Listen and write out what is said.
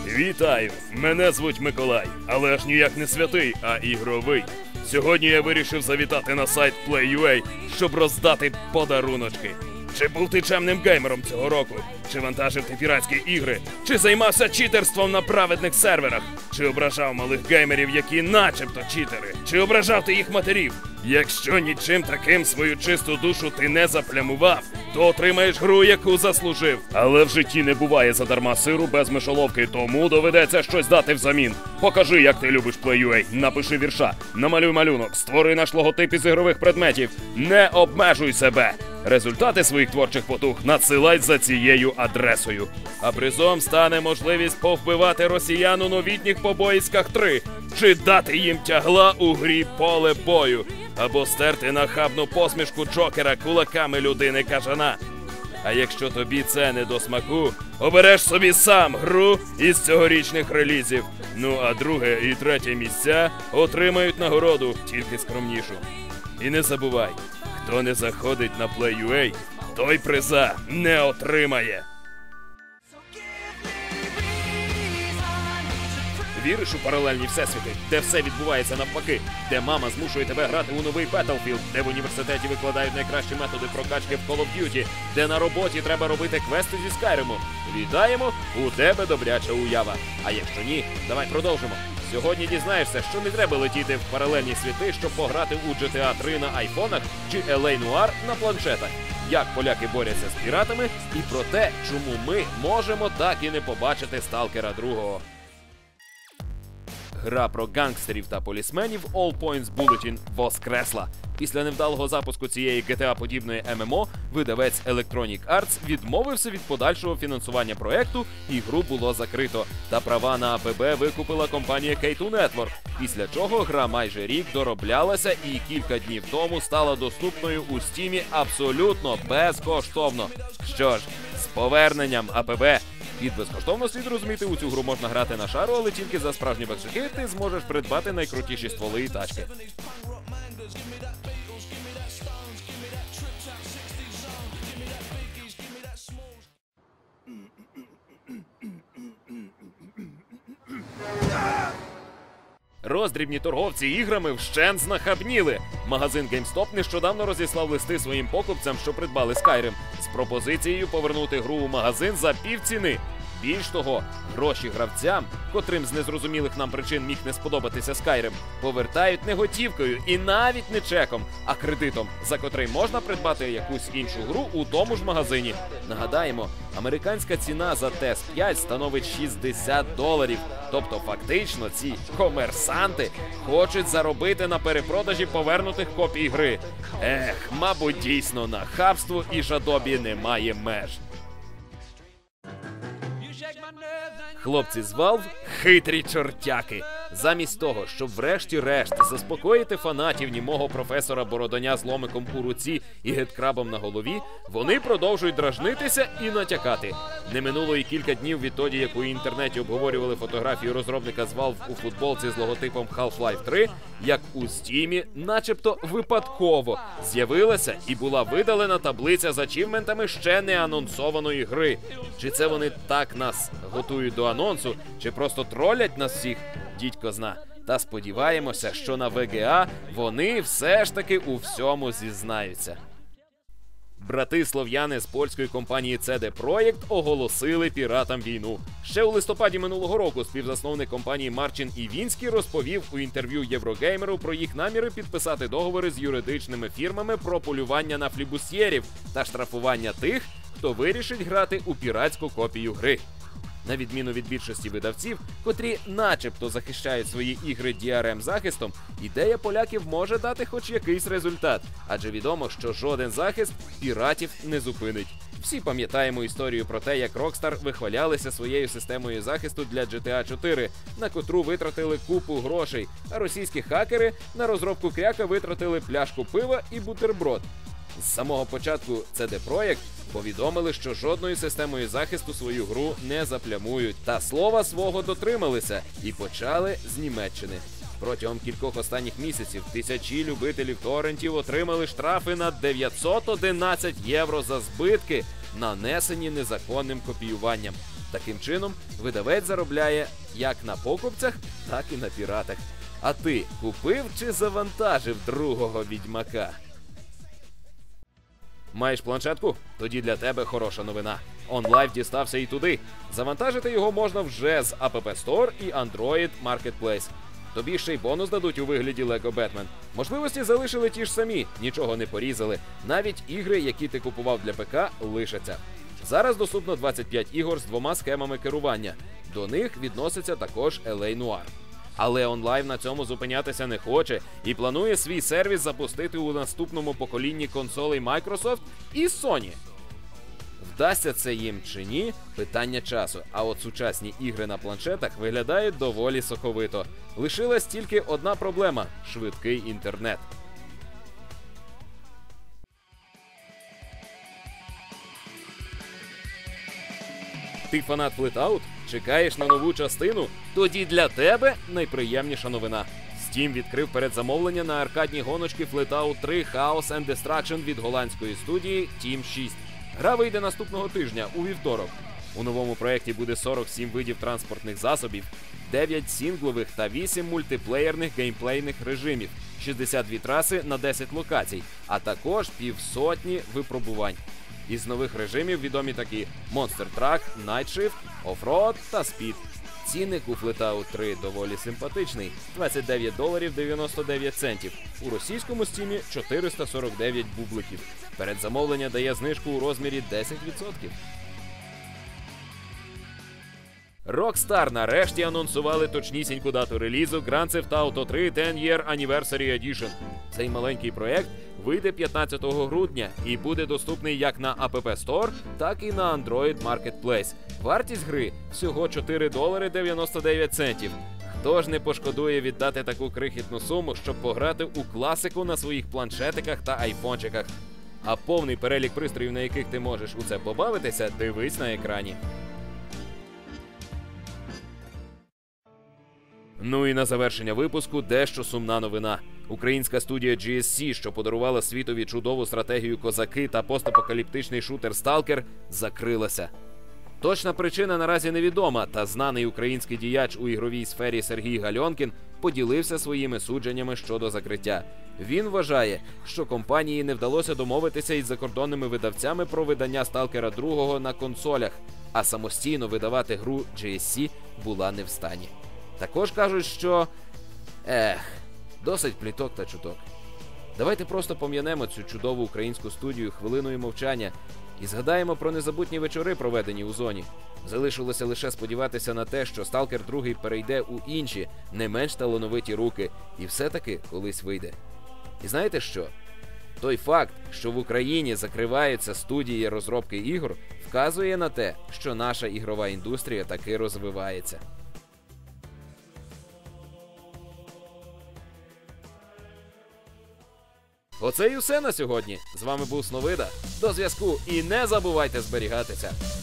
Вітаю! Мене звуть Миколай, але аж ніяк не святий, а ігровий. Сьогодні я вирішив завітати на сайт Play.ua, щоб роздати подаруночки. Чи був ти чемним геймером цього року? Чи вантажив ти піратські ігри? Чи займався читерством на праведних серверах? Чи ображав малих геймерів, які начебто читери? Чи ображав ти їх матерів? Якщо нічим таким свою чисту душу ти не заплямував, то отримаєш гру, яку заслужив. Але в житті не буває задарма сиру без мишоловки, тому доведеться щось дати взамін. Покажи, як ти любиш Play.ua, напиши вірша, намалюй малюнок, створи наш логотип із ігрових предметів. Не обмежуй себе! Результати своїх творчих потуг надсилай за цією адресою. А призом стане можливість повбивати росіян у новітніх побоїськах 3, чи дати їм тягла у грі поле бою, або стерти нахабну посмішку Джокера кулаками людини-кажана. А якщо тобі це не до смаку, обереш собі сам гру із цьогорічних релізів. Ну а друге і третє місця отримають нагороду, тільки скромнішу. І не забувай, хто не заходить на Play.ua, той приза не отримає. Віриш у паралельні всесвіти, де все відбувається навпаки, де мама змушує тебе грати у новий Battlefield, де в університеті викладають найкращі методи прокачки в Call of Duty, де на роботі треба робити квести зі Скайриму? Вітаємо, у тебе добряча уява. А якщо ні, давай продовжимо. Сьогодні дізнаєшся, що не треба летіти в паралельні світи, щоб пограти у GTA 3 на айфонах чи LA Noire на планшетах. Як поляки борються з піратами і про те, чому ми можемо так і не побачити Сталкера 2. Гра про гангстерів та полісменів All Points Bulletin воскресла. Після невдалого запуску цієї GTA-подібної ММО видавець Electronic Arts відмовився від подальшого фінансування проекту, і гру було закрито. Та права на АПБ викупила компанія K2 Network, після чого гра майже рік дороблялася і кілька днів тому стала доступною у Стімі абсолютно безкоштовно. Що ж, з поверненням АПБ! Під безкоштовно слід розуміти, у цю гру можна грати на шару, але тільки за справжні баксики ти зможеш придбати найкрутіші стволи і тачки. Роздрібні торговці іграми вщент знахабніли. Магазин GameStop нещодавно розіслав листи своїм покупцям, що придбали Skyrim, з пропозицією повернути гру у магазин за півціни. Більш того, гроші гравцям, котрим з незрозумілих нам причин міг не сподобатися Skyrim, повертають не готівкою і навіть не чеком, а кредитом, за котрий можна придбати якусь іншу гру у тому ж магазині. Нагадаємо, американська ціна за TES-5 становить $60. Тобто фактично ці комерсанти хочуть заробити на перепродажі повернутих копій гри. Мабуть, дійсно нахабству і жадобі немає меж. Хлопці з Valve – хитрі чортяки. Замість того, щоб врешті-решт заспокоїти фанатів німого професора Бородоня з ломиком у руці і гедкрабом на голові, вони продовжують дражнитися і натякати. Не минуло і кілька днів відтоді, як у інтернеті обговорювали фотографію розробника з Valve у футболці з логотипом Half-Life 3, як у Стімі, начебто випадково, з'явилася і була видалена таблиця з ачівментами ще не анонсованої гри. Чи це вони так нас готують до анонсу, чи просто тролять нас всіх? Дідько зна. Та сподіваємося, що на VGA вони все ж таки у всьому зізнаються. Брати-слов'яни з польської компанії CD Projekt оголосили піратам війну. Ще у листопаді минулого року співзасновник компанії Марчин Івінський розповів у інтерв'ю Єврогеймеру про їх наміри підписати договори з юридичними фірмами про полювання на флібусьєрів та штрафування тих, хто вирішить грати у піратську копію гри. На відміну від більшості видавців, котрі начебто захищають свої ігри DRM-захистом, ідея поляків може дати хоч якийсь результат, адже відомо, що жоден захист піратів не зупинить. Всі пам'ятаємо історію про те, як Rockstar вихвалялися своєю системою захисту для GTA 4, на котру витратили купу грошей, а російські хакери на розробку кряка витратили пляшку пива і бутерброд. З самого початку CD Projekt повідомили, що жодною системою захисту свою гру не заплямують, та слова свого дотрималися і почали з Німеччини. Протягом кількох останніх місяців тисячі любителів торрентів отримали штрафи на 911 євро за збитки, нанесені незаконним копіюванням. Таким чином, видавець заробляє як на покупцях, так і на піратах. А ти купив чи завантажив другого Відьмака? Маєш планшетку? Тоді для тебе хороша новина. OnLive дістався і туди. Завантажити його можна вже з App Store і Android Marketplace. Тобі ще й бонус дадуть у вигляді Lego Batman. Можливості залишили ті ж самі, нічого не порізали. Навіть ігри, які ти купував для ПК, лишаться. Зараз доступно 25 ігор з 2 схемами керування. До них відноситься також LA Noire. Але OnLive на цьому зупинятися не хоче і планує свій сервіс запустити у наступному поколінні консолей Microsoft і Sony. Вдасться це їм чи ні – питання часу, а от сучасні ігри на планшетах виглядають доволі соковито. Лишилась тільки одна проблема – швидкий інтернет. Ти фанат Flatout? Чекаєш на нову частину? Тоді для тебе найприємніша новина. Steam відкрив передзамовлення на аркадні гоночки Flatout 3 Chaos and Destruction від голландської студії Team 6. Гра вийде наступного тижня, у вівторок. У новому проєкті буде 47 видів транспортних засобів, 9 сінглових та 8 мультиплеєрних геймплейних режимів, 62 траси на 10 локацій, а також півсотні випробувань. Із нових режимів відомі такі Monster Truck, Night Shift, Off-Road та Speed. Цінник у Flatout 3 доволі симпатичний – $29.99. У російському стімі – 449 бубликів. Передзамовлення дає знижку у розмірі 10%. Rockstar нарешті анонсували точнісіньку дату релізу Grand Theft Auto 3 10-Year Anniversary Edition. Цей маленький проєкт вийде 15 грудня і буде доступний як на App Store, так і на Android Marketplace. Вартість гри – всього $4.99. Хто ж не пошкодує віддати таку крихітну суму, щоб пограти у класику на своїх планшетиках та айфончиках? А повний перелік пристроїв, на яких ти можеш у це побавитися, дивись на екрані. Ну і на завершення випуску дещо сумна новина. Українська студія GSC, що подарувала світові чудову стратегію «Козаки» та постапокаліптичний шутер «Сталкер», закрилася. Точна причина наразі невідома, та знаний український діяч у ігровій сфері Сергій Гальонкін поділився своїми судженнями щодо закриття. Він вважає, що компанії не вдалося домовитися із закордонними видавцями про видання «Сталкера 2» на консолях, а самостійно видавати гру GSC була не в стані. Також кажуть, що... досить пліток та чуток. Давайте просто пом'янемо цю чудову українську студію хвилиною мовчання і згадаємо про незабутні вечори, проведені у зоні. Залишилося лише сподіватися на те, що «Сталкер 2» перейде у інші, не менш талановиті руки, і все-таки колись вийде. І знаєте що? Той факт, що в Україні закриваються студії розробки ігор, вказує на те, що наша ігрова індустрія таки розвивається. Оце і все на сьогодні. З вами був Сновида. До зв'язку і не забувайте зберігатися.